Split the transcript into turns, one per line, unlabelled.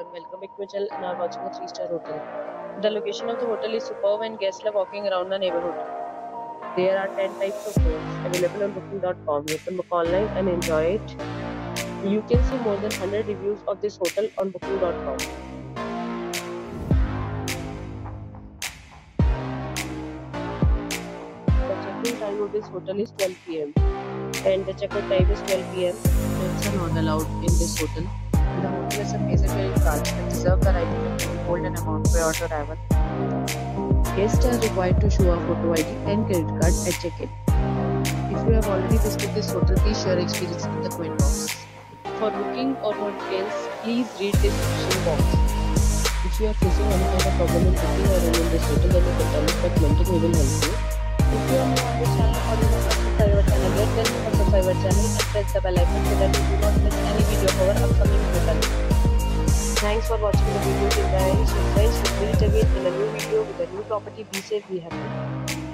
everyone, welcome back to my channel and are watching a 3-star hotel. The location of the hotel is superb and guests love walking around the neighborhood. There are 10 types of rooms available on booking.com. You can book online and enjoy it. You can see more than 100 reviews of this hotel on booking.com. The check-in time of this hotel is 12 p.m. and the check-out time is 12 p.m. Pets are not allowed in this hotel. The hotel is a major credit card and reserve the right to hold an amount prior to arrival. Guests are required to show a photo ID and credit card at check-in. If you have already visited this hotel, please share your experience in the comment box. For booking or more details, please read the description box. If you are facing any kind of problem in booking or room in this hotel, then you can tell us by commenting. We will help you. If you are new on this channel or you have not subscribed our channel yet, then subscribe our channel and press the bell icon so that you do not miss any video of our upcoming hotel. Thanks for watching the video till the end. So friends, we'll meet again in a new video with a new property. Be safe, be happy.